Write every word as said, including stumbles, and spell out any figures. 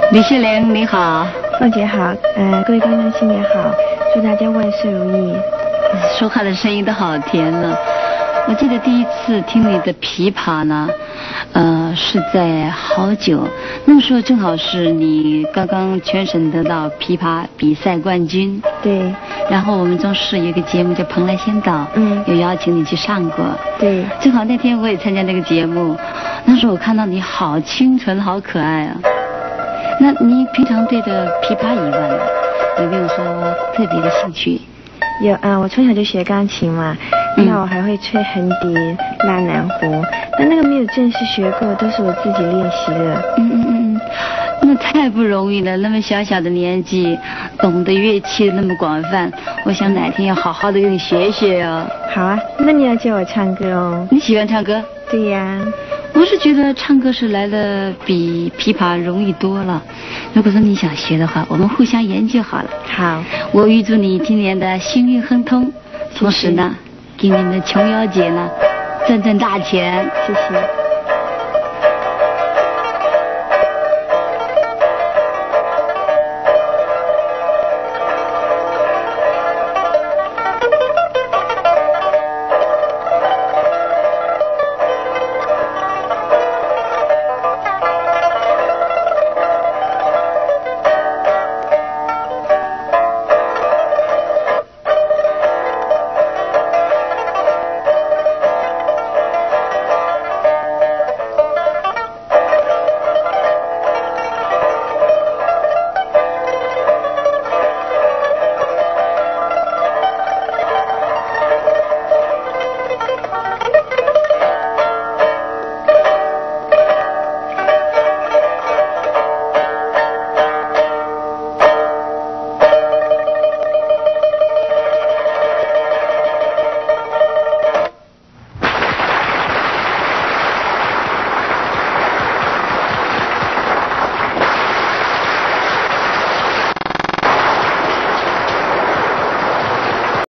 李秀莲你好。 凤姐好，呃，各位观众新年好，祝大家万事如意。 说话的声音都好甜了。我记得第一次听你的琵琶呢，呃，是在好久，那个时候正好是你刚刚全省得到琵琶比赛冠军。 对。 然后我们中视有一个节目叫《蓬莱仙岛》，嗯，有邀请你去上过。对。正好那天我也参加那个节目，那时候我看到你好清纯，好可爱啊。那你平常对着琵琶以外，有没有说特别的兴趣？ 有啊、呃，我从小就学钢琴嘛，嗯、那我还会吹横笛、拉南胡，但那个没有正式学过，都是我自己练习的。 嗯嗯嗯，那太不容易了，那么小小的年纪，懂得乐器那么广泛，我想哪天要好好的跟你学学哦。 好啊，那你要教我唱歌哦。 你喜欢唱歌？ 对呀。 我是觉得唱歌是来的比琵琶容易多了。如果说你想学的话，我们互相研究好了。 好， 我预祝你今年的幸运亨通，同时呢，给你们琼瑶姐呢挣挣大钱。 谢谢。